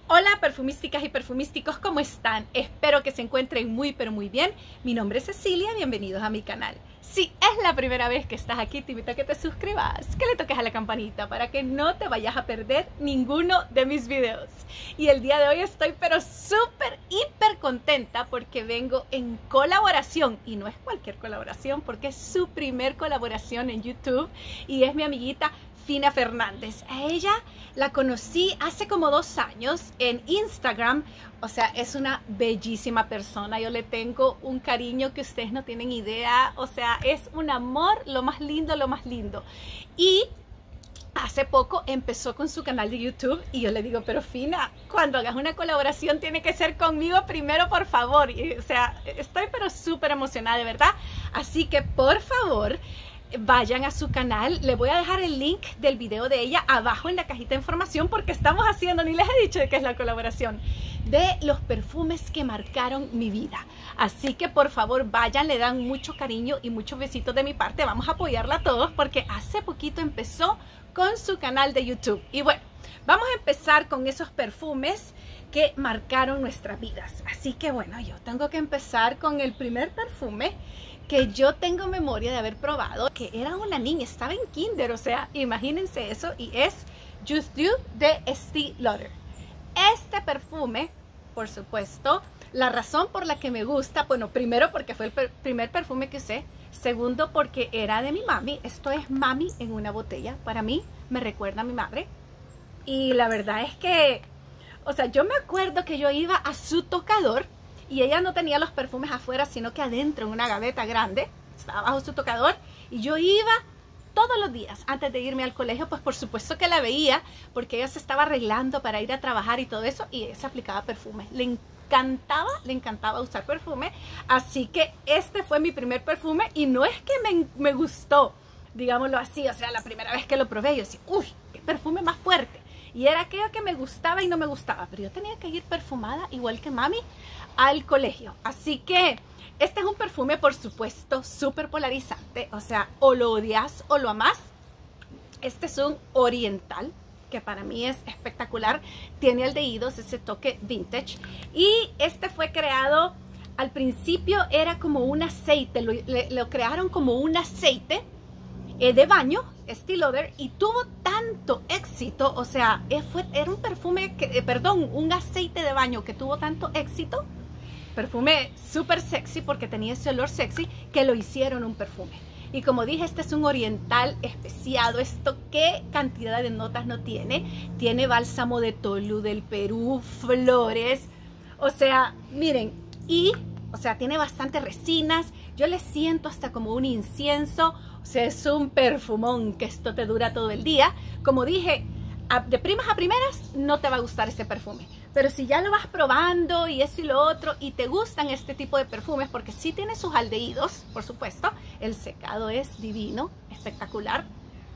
Hola perfumísticas y perfumísticos, ¿cómo están? Espero que se encuentren muy pero muy bien. Mi nombre es Cecilia, bienvenidos a mi canal. Si es la primera vez que estás aquí, te invito a que te suscribas, que le toques a la campanita para que no te vayas a perder ninguno de mis videos. Y el día de hoy estoy pero súper, hiper contenta porque vengo en colaboración, y no es cualquier colaboración porque es su primer colaboración en YouTube y es mi amiguita Fina Fernández. A ella la conocí hace como 2 años en Instagram. O sea, es una bellísima persona. Yo le tengo un cariño que ustedes no tienen idea. O sea, es un amor, lo más lindo, lo más lindo. Y hace poco empezó con su canal de YouTube y yo le digo, pero Fina, cuando hagas una colaboración tiene que ser conmigo primero, por favor. Y, o sea, estoy pero súper emocionada, de verdad. Así que, por favor, vayan a su canal. Le voy a dejar el link del video de ella abajo en la cajita de información porque estamos haciendo, ni les he dicho de qué es la colaboración, de los perfumes que marcaron mi vida. Así que por favor vayan, le dan mucho cariño y muchos besitos de mi parte. Vamos a apoyarla a todos porque hace poquito empezó con su canal de YouTube. Y bueno, vamos a empezar con esos perfumes que marcaron nuestras vidas. Así que bueno, yo tengo que empezar con el primer perfume que yo tengo memoria de haber probado, que era una niña, estaba en kinder, o sea, imagínense eso, y es Just You de Estée Lauder. Este perfume, por supuesto, la razón por la que me gusta, bueno, primero porque fue el primer perfume que usé, segundo porque era de mi mami. Esto es mami en una botella, para mí me recuerda a mi madre, y la verdad es que, o sea, yo me acuerdo que yo iba a su tocador y ella no tenía los perfumes afuera, sino que adentro en una gaveta grande, estaba bajo su tocador, y yo iba todos los días antes de irme al colegio, pues por supuesto que la veía, porque ella se estaba arreglando para ir a trabajar y todo eso, y ella se aplicaba perfume. Le encantaba usar perfume, así que este fue mi primer perfume, y no es que me gustó, digámoslo así, o sea, la primera vez que lo probé, yo decía, uy, qué perfume más fuerte. Y era aquello que me gustaba y no me gustaba, pero yo tenía que ir perfumada, igual que mami, al colegio. Así que este es un perfume, por supuesto, súper polarizante. O sea, o lo odias o lo amas. Este es un oriental, que para mí es espectacular. Tiene aldehídos, ese toque vintage. Y este fue creado, al principio era como un aceite, lo crearon como un aceite de baño, Estée Lauder, y tuvo tanto éxito, o sea, era un perfume, un aceite de baño que tuvo tanto éxito, perfume súper sexy porque tenía ese olor sexy, que lo hicieron un perfume. Y como dije, este es un oriental especiado. Esto, ¿qué cantidad de notas no tiene? Tiene bálsamo de tolú del Perú, flores, o sea, miren, y, o sea, tiene bastantes resinas. Yo le siento hasta como un incienso. O sea, es un perfumón que esto te dura todo el día. Como dije, de primas a primeras no te va a gustar este perfume. Pero si ya lo vas probando y eso y lo otro, y te gustan este tipo de perfumes, porque sí tiene sus aldehídos, por supuesto. El secado es divino, espectacular.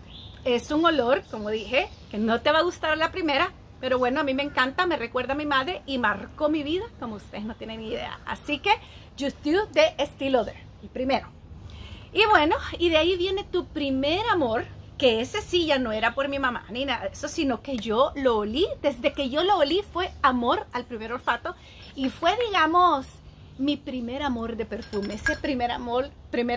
Es un olor, como dije, que no te va a gustar a la primera. Pero bueno, a mí me encanta, me recuerda a mi madre y marcó mi vida como ustedes no tienen ni idea. Así que, Just You de Estée Lauder, el primero. Y bueno, y de ahí viene tu primer amor, que ese sí ya no era por mi mamá ni nada de eso, sino que yo lo olí. Desde que yo lo olí fue amor al primer olfato, y fue, digamos, mi primer amor de perfume. Ese primer amor,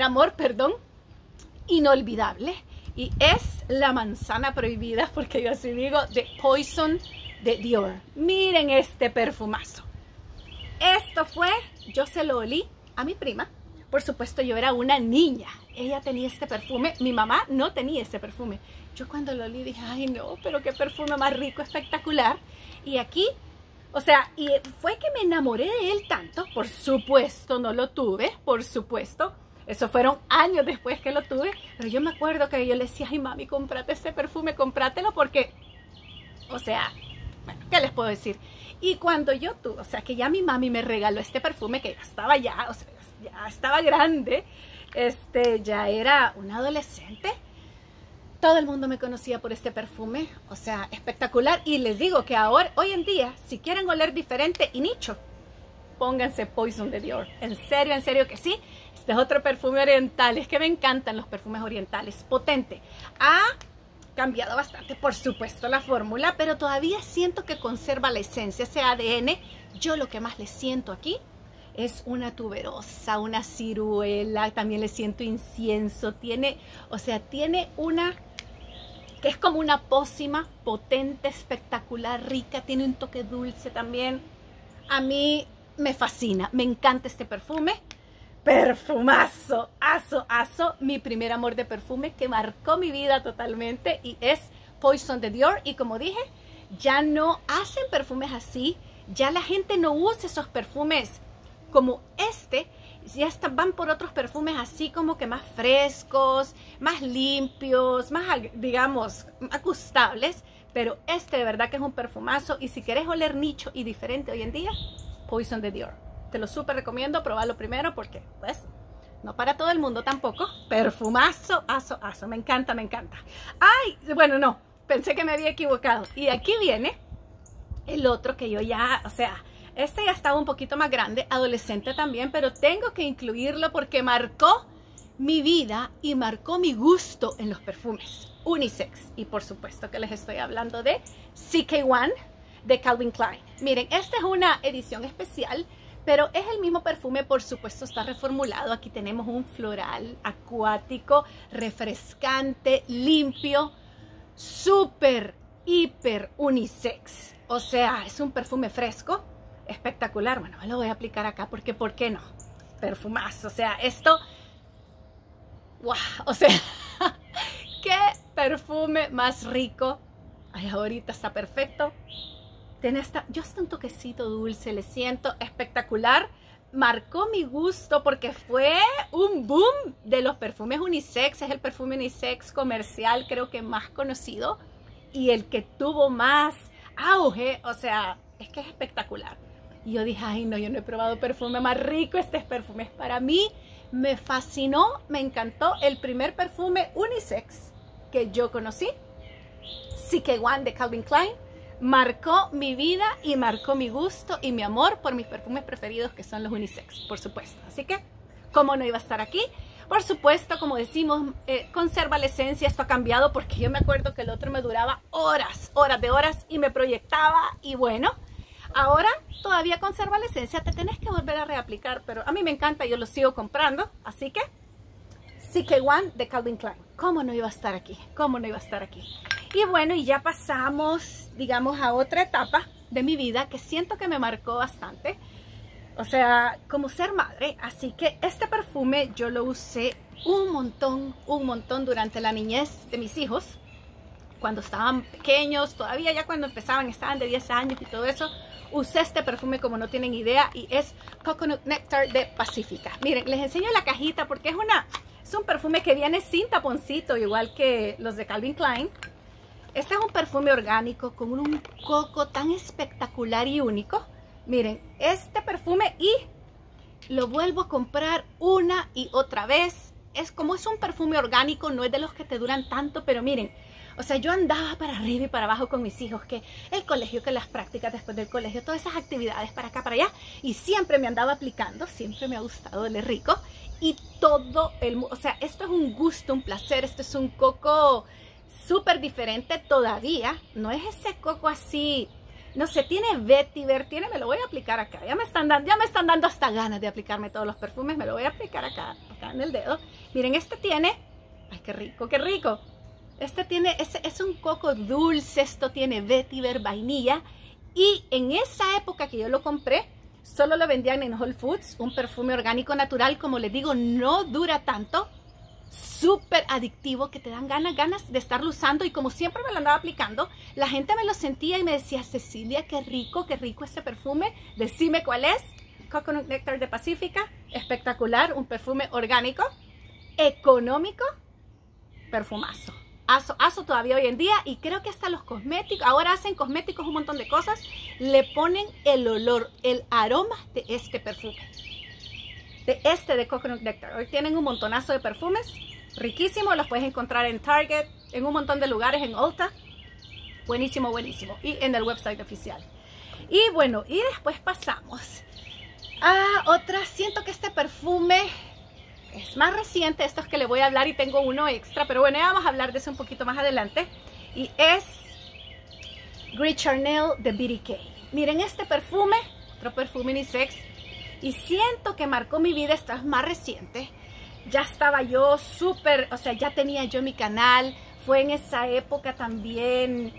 inolvidable. Y es la manzana prohibida, porque yo así digo, de Poison de Dior. Miren este perfumazo. Esto fue, yo se lo olí a mi prima. Por supuesto, yo era una niña. Ella tenía este perfume. Mi mamá no tenía este perfume. Yo cuando lo olí dije, ay no, pero qué perfume más rico, espectacular. Y aquí, o sea, y fue que me enamoré de él tanto. Por supuesto, no lo tuve, por supuesto. Eso fueron años después que lo tuve. Pero yo me acuerdo que yo le decía, ay mami, cómprate este perfume, cómpratelo porque, o sea, bueno, ¿qué les puedo decir? Y cuando yo tuve, o sea, que ya mi mami me regaló este perfume, que estaba ya, o sea, ya estaba grande, ya era una adolescente, todo el mundo me conocía por este perfume, o sea, espectacular. Y les digo que ahora, hoy en día, si quieren oler diferente y nicho, pónganse Poison de Dior. En serio que sí. Este es otro perfume oriental, es que me encantan los perfumes orientales, potente. cambiado bastante, por supuesto, la fórmula, pero todavía siento que conserva la esencia, ese ADN. Yo lo que más le siento aquí es una tuberosa, una ciruela, también le siento incienso, tiene una que es como una pócima potente, espectacular, rica, tiene un toque dulce también. A mí me fascina, me encanta este perfume. Perfumazo, aso, mi primer amor de perfume que marcó mi vida totalmente, y es Poison de Dior. Y como dije, ya no hacen perfumes así, ya la gente no usa esos perfumes como este, ya van por otros perfumes así como que más frescos, más limpios, más, digamos, ajustables. Pero este de verdad que es un perfumazo, y si querés oler nicho y diferente hoy en día, Poison de Dior. Te lo súper recomiendo, probarlo primero porque, pues, no para todo el mundo tampoco. Perfumazo, aso, me encanta, me encanta. Ay, bueno, no, pensé que me había equivocado. Y aquí viene el otro que yo ya, o sea, este ya estaba un poquito más grande, adolescente también, pero tengo que incluirlo porque marcó mi vida y marcó mi gusto en los perfumes unisex. Y por supuesto que les estoy hablando de CK1 de Calvin Klein. Miren, esta es una edición especial, pero es el mismo perfume, por supuesto está reformulado. Aquí tenemos un floral acuático, refrescante, limpio, súper, hiper unisex. O sea, es un perfume fresco, espectacular. Bueno, me lo voy a aplicar acá porque, ¿por qué no? Perfumazo, o sea, esto, wow, o sea, qué perfume más rico. Ay, ahorita está perfecto. Tiene hasta un toquecito dulce, le siento espectacular. Marcó mi gusto porque fue un boom de los perfumes unisex. Es el perfume unisex comercial, creo que más conocido, y el que tuvo más auge. O sea, es que es espectacular. Y yo dije, ay no, yo no he probado perfume más rico. Este perfume es para mí, me fascinó, me encantó. El primer perfume unisex que yo conocí, CK1 de Calvin Klein, marcó mi vida y marcó mi gusto y mi amor por mis perfumes preferidos, que son los unisex, por supuesto. Así que, ¿cómo no iba a estar aquí? Por supuesto, como decimos, conserva la esencia. Esto ha cambiado porque yo me acuerdo que el otro me duraba horas de horas y me proyectaba. Y bueno, ahora todavía conserva la esencia, te tenés que volver a reaplicar, pero a mí me encanta, yo lo sigo comprando. Así que, CK1 de Calvin Klein. ¿Cómo no iba a estar aquí? ¿Cómo no iba a estar aquí? Y bueno, y ya pasamos, digamos, a otra etapa de mi vida que siento que me marcó bastante. O sea, como ser madre. Así que este perfume yo lo usé un montón durante la niñez de mis hijos. Cuando estaban pequeños, todavía ya cuando empezaban, estaban de 10 años y todo eso. Usé este perfume como no tienen idea, y es Coconut Nectar de Pacifica. Miren, les enseño la cajita porque es un perfume que viene sin taponcito, igual que los de Calvin Klein. Este es un perfume orgánico con un coco tan espectacular y único. Miren, este perfume, y lo vuelvo a comprar una y otra vez. Es un perfume orgánico, no es de los que te duran tanto, pero miren, o sea, yo andaba para arriba y para abajo con mis hijos, que el colegio, que las prácticas después del colegio, todas esas actividades para acá, para allá, y siempre me andaba aplicando, siempre me ha gustado oler rico, y o sea, esto es un gusto, un placer. Esto es un coco súper diferente todavía, no es ese coco así, no sé, tiene vetiver, me lo voy a aplicar acá, ya me están dando hasta ganas de aplicarme todos los perfumes. Me lo voy a aplicar acá en el dedo. Miren, este tiene, ay, qué rico, qué rico. Este tiene, es un coco dulce, esto tiene vetiver, vainilla, y en esa época que yo lo compré, solo lo vendían en Whole Foods, un perfume orgánico natural, como les digo, no dura tanto, súper adictivo, que te dan ganas de estarlo usando. Y como siempre me lo andaba aplicando, la gente me lo sentía y me decía, Cecilia, qué rico este perfume, decime cuál es. Coconut Nectar de Pacifica, espectacular, un perfume orgánico, económico, perfumazo. Aso todavía hoy en día, y creo que hasta los cosméticos, ahora hacen cosméticos, un montón de cosas, le ponen el olor, el aroma de este perfume. De Coconut Nectar. Hoy tienen un montonazo de perfumes, riquísimos, los puedes encontrar en Target, en un montón de lugares, en Ulta, buenísimo, buenísimo, y en el website oficial. Y bueno, y después pasamos a otra. Siento que este perfume es más reciente, estos que le voy a hablar, y tengo uno extra, pero bueno, ya vamos a hablar de eso un poquito más adelante. Y es Gris Charnel de BDK. Miren este perfume, otro perfume unisex, y siento que marcó mi vida. Esto es más reciente. Ya estaba yo súper, o sea, ya tenía yo mi canal. Fue en esa época también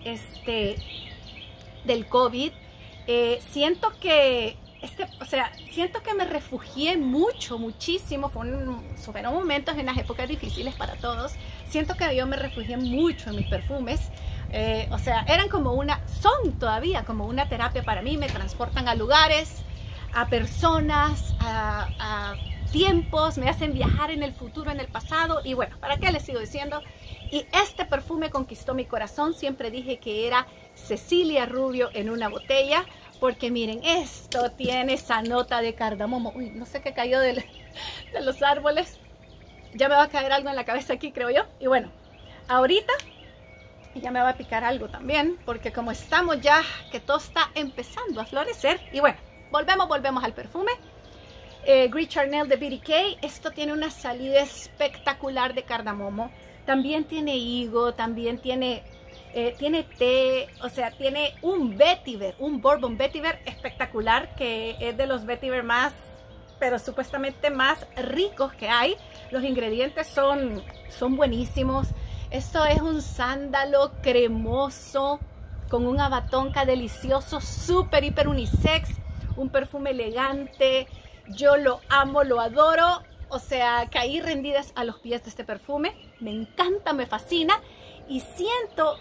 del COVID. Siento que siento que me refugié muchísimo. Fueron momentos en las épocas difíciles para todos. Siento que yo me refugié mucho en mis perfumes. O sea, eran son todavía como una terapia para mí. Me transportan a lugares, a personas, a tiempos, me hacen viajar en el futuro, en el pasado. Y bueno, ¿para qué les sigo diciendo? Y este perfume conquistó mi corazón. Siempre dije que era Cecilia Rubio en una botella, porque miren, esto tiene esa nota de cardamomo. Uy, no sé qué cayó de los árboles. Ya me va a caer algo en la cabeza aquí, creo yo. Y bueno, ahorita ya me va a picar algo también, porque como estamos ya, que todo está empezando a florecer. Y bueno, volvemos al perfume. Gris Charnel de BDK. Esto tiene una salida espectacular de cardamomo. También tiene higo, también tiene té, o sea, tiene un vetiver, un bourbon vetiver espectacular, que es de los vetiver más, pero supuestamente más ricos que hay. Los ingredientes son buenísimos. Esto es un sándalo cremoso con un abatonca delicioso, súper, hiper unisex, un perfume elegante. Yo lo amo, lo adoro. O sea, caí rendidas a los pies de este perfume. Me encanta, me fascina. Y siento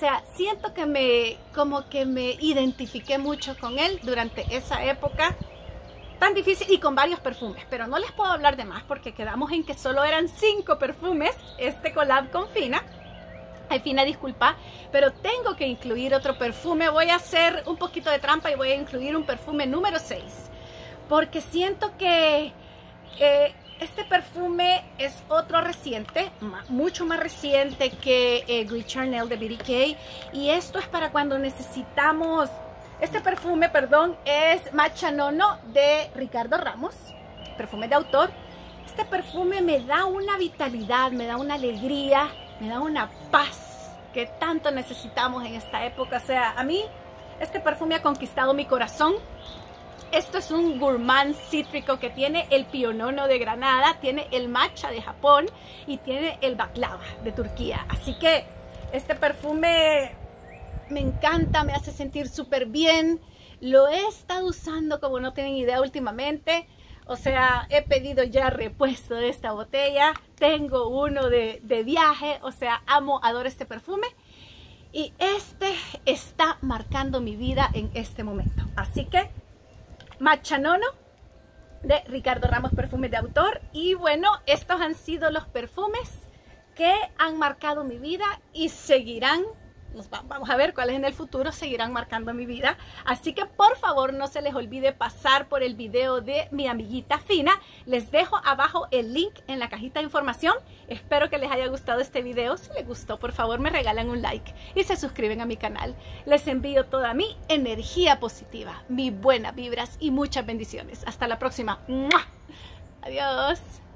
que como que me identifiqué mucho con él durante esa época tan difícil, y con varios perfumes. Pero no les puedo hablar de más porque quedamos en que solo eran 5 perfumes este collab con Fina. Ay, Fina, disculpa, pero tengo que incluir otro perfume. Voy a hacer un poquito de trampa y voy a incluir un perfume número 6. Porque siento que este perfume es otro reciente, mucho más reciente que Gris Charnel de BDK. Y esto es para cuando necesitamos. Este perfume, perdón, es Matcha Nono de Ricardo Ramos, perfume de autor. Este perfume me da una vitalidad, me da una alegría, me da una paz que tanto necesitamos en esta época. O sea, a mí este perfume ha conquistado mi corazón. Esto es un gourmand cítrico que tiene el pionono de Granada, tiene el matcha de Japón y tiene el baklava de Turquía. Así que este perfume me encanta, me hace sentir súper bien. Lo he estado usando como no tienen idea últimamente. O sea, he pedido ya repuesto de esta botella. Tengo uno de viaje. O sea, adoro este perfume. Y este está marcando mi vida en este momento. Así que Matcha Nono de Ricardo Ramos, perfume de autor. Y bueno, estos han sido los perfumes que han marcado mi vida y seguirán. Vamos a ver cuáles en el futuro seguirán marcando mi vida. Así que por favor no se les olvide pasar por el video de mi amiguita Fina. Les dejo abajo el link en la cajita de información. Espero que les haya gustado este video. Si les gustó, por favor me regalan un like y se suscriben a mi canal. Les envío toda mi energía positiva, mis buenas vibras y muchas bendiciones. Hasta la próxima. ¡Mua! Adiós.